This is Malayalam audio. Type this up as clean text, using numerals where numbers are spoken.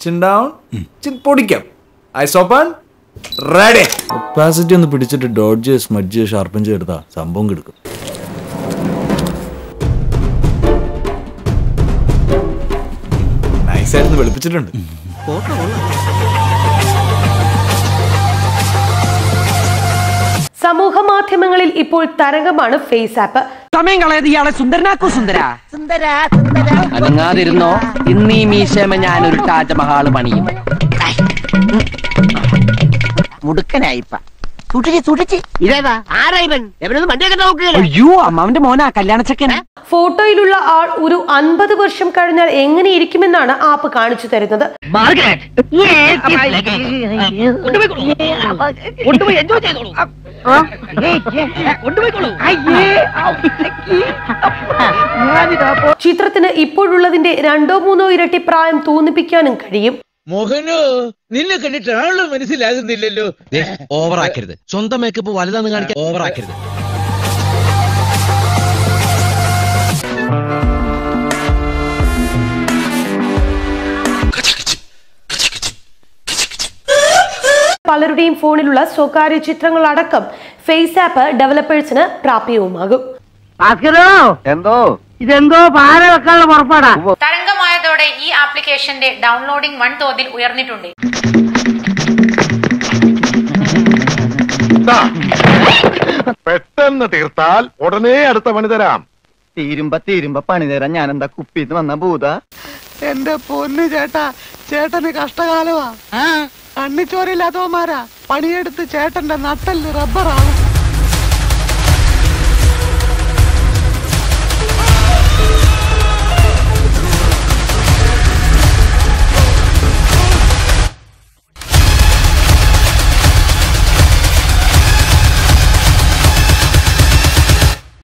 Chin down, chin പൊടിക്കാം. Eyes open, ready. Opacity ഒന്ന് പിടിച്ചിട്ട് dodge, smudge, sharpen ചെയ്തെടുത്താ സംഭവം കിടക്കും. Nice ആയിരുന്നു വെളുപ്പിച്ചിട്ടുണ്ട്. സമൂഹ മാധ്യമങ്ങളിൽ ഇപ്പോൾ തരംഗമാണ് FaceApp. സമയം കളയത് ഇയാളെ സുന്ദരനാക്കോ അനങ്ങാതിരുന്നോ ഇന്നീ മീശമ ഞാനൊരു താജ്മഹാള് പണിയും. മുടുക്കനായിപ്പ അയ്യോ അമ്മാവന്റെ മോനാ കല്യാണച്ചക്കനാ. ഫോട്ടോയിലുള്ള ആൾ ഒരു 50 വർഷം കഴിഞ്ഞാൽ എങ്ങനെ ഇരിക്കുമെന്നാണ് ആപ്പ് കാണിച്ചു തരുന്നത്. ചിത്രത്തിന് ഇപ്പോഴുള്ളതിന്റെ 2-3 ഇരട്ടി പ്രായം തോന്നിപ്പിക്കാനും കഴിയും. മോഹനോ നിന്നെ കണ്ടിട്ട് ആളും മനസ്സിലാകുന്നില്ലല്ലോ. ഓവറാക്കരുത്. സ്വന്തം മേക്കപ്പ് വലുതാന്ന് കാണിക്കാൻ ഓവറാക്കരുത്. പലരുടെയും ഫോണിലുള്ള സ്വകാര്യ ചിത്രങ്ങൾ അടക്കം FaceApp ഡെവലപ്പേഴ്സിന് പ്രാപ്യവുമാകും. ഇതെന്തോ പാര വെക്കാനുള്ള പുറപ്പാടാ. തരംഗമായതോടെ ഈ ആപ്ലിക്കേഷന്റെ ഡൗൺലോഡിംഗ് വൻതോതിൽ ഉയർന്നിട്ടുണ്ട്. പെട്ടെന്ന് തീർത്താൽ ഉടനെ അടുത്ത പണി തരാം. തീരുമ്പ പണി തരാൻ ഞാൻ എന്താ കുപ്പിന്ന് വന്ന ഭൂത? എന്റെ പൊന്നു ചേട്ടാ, ചേട്ടന് കഷ്ടകാലമാ. കണ്ണിച്ചോരില്ലാത്തവന്മാരാ പണിയെടുത്ത് ചേട്ടന്റെ നട്ടല് റബ്ബറാവും.